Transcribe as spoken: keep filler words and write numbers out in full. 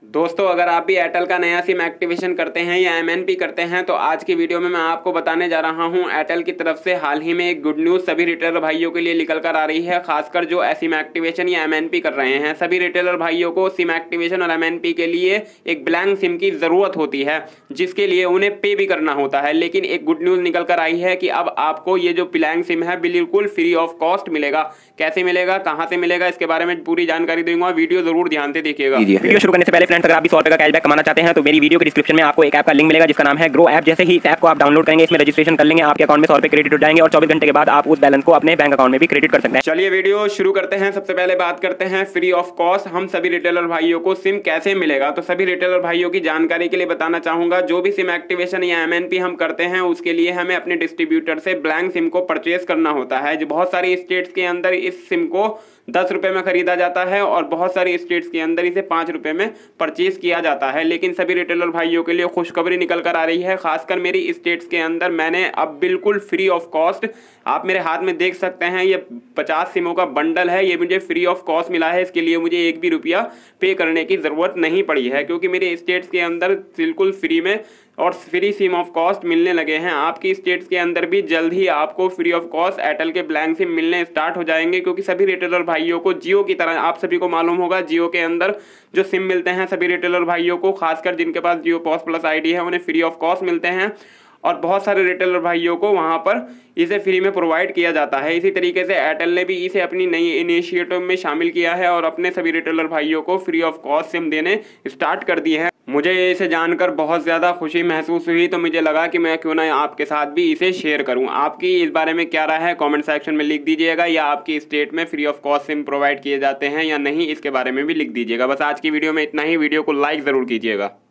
दोस्तों, अगर आप भी एयरटेल का नया सिम एक्टिवेशन करते हैं या एमएनपी करते हैं तो आज की वीडियो में मैं आपको बताने जा रहा हूं एयरटेल की तरफ से हाल ही में एक गुड न्यूज़ सभी रिटेलर भाइयों के लिए निकल कर आ रही है। खासकर जो सिम एक्टिवेशन या एमएनपी कर रहे हैं सभी रिटेलर भाइयों को सिम एक्टिवेशन और एमएनपी के लिए एक ब्लैंक सिम की ज़रूरत होती है, जिसके लिए उन्हें पे भी करना होता है। लेकिन एक गुड न्यूज़ निकल कर आई है कि अब आपको ये जो ब्लैंक सिम है बिल्कुल फ्री ऑफ कॉस्ट मिलेगा। कैसे मिलेगा, कहाँ से मिलेगा, इसके बारे में पूरी जानकारी दूंगा। वीडियो जरूर ध्यान से देखिएगा। वीडियो शुरू करने से पहले फ्रेंड्स, अगर आप भी सौ रुपए का कैशबैक कमाना चाहते हैं तो मेरी वीडियो के डिस्क्रिप्शन में आपको एक ऐप का लिंक मिलेगा जिसका नाम है ग्रो ऐप। जैसे ही इस ऐप को आप डाउनलोड करेंगे, इसमें रजिस्ट्रेशन कर लेंगे, आपके अकाउंट में सौ रुपए क्रेडिट हो जाएंगे और चौबीस घंटे के बाद आप उस बैलेंस को अपने बैंक अकाउंट में भी क्रेडिट कर सकते हैं। चलिए वीडियो शुरू करते हैं। सबसे पहले बात करते हैं फ्री ऑफ कॉस्ट हम सभी रिटेलर भाइयों को सिम कैसे मिलेगा। तो सभी रिटेलर भाइयों की जानकारी के लिए बताना चाहूंगा, जो भी सिम एक्टिवेशन या एमएनपी हम करते हैं उसके लिए हमें अपने डिस्ट्रीब्यूटर से ब्लैंक सिम को परचेज करना होता है। जो बहुत सारी स्टेट्स के अंदर इस सिम को दस रुपए में खरीदा जाता है और बहुत सारी स्टेट्स के अंदर इसे पाँच रुपए में परचेज किया जाता है। लेकिन सभी रिटेलर भाइयों के लिए खुशखबरी निकल कर आ रही है। खासकर मेरी स्टेट्स के अंदर मैंने अब बिल्कुल फ्री ऑफ कॉस्ट, आप मेरे हाथ में देख सकते हैं, ये पचास सिमों का बंडल है, ये मुझे फ्री ऑफ कॉस्ट मिला है। इसके लिए मुझे एक भी रुपया पे करने की ज़रूरत नहीं पड़ी है, क्योंकि मेरे स्टेट्स के अंदर बिल्कुल फ्री में और फ्री सिम ऑफ कॉस्ट मिलने लगे हैं। आपकी स्टेट्स के अंदर भी जल्द ही आपको फ्री ऑफ कॉस्ट एयरटेल के ब्लैंक सिम मिलने स्टार्ट हो जाएंगे, क्योंकि सभी रिटेलर भाइयों को जियो की तरह, आप सभी को मालूम होगा, जियो के अंदर जो सिम मिलते हैं सभी रिटेलर भाइयों को, खासकर जिनके पास जियो पॉस प्लस आईडी है, उन्हें फ्री ऑफ कॉस्ट मिलते हैं और बहुत सारे रिटेलर भाइयों को वहां पर इसे फ्री में प्रोवाइड किया जाता है। इसी तरीके से एयरटेल ने भी इसे अपनी नई इनिशिएटिव में शामिल किया है और अपने सभी रिटेलर भाइयों को फ्री ऑफ कॉस्ट सिम देने स्टार्ट कर दिए हैं। मुझे इसे जानकर बहुत ज़्यादा खुशी महसूस हुई, तो मुझे लगा कि मैं क्यों ना आपके साथ भी इसे शेयर करूं। आपकी इस बारे में क्या राय है कमेंट सेक्शन में लिख दीजिएगा, या आपकी स्टेट में free of cost SIM provide किए जाते हैं या नहीं, इसके बारे में भी लिख दीजिएगा। बस आज की वीडियो में इतना ही। वीडियो को लाइक ज़रूर कीजिएगा।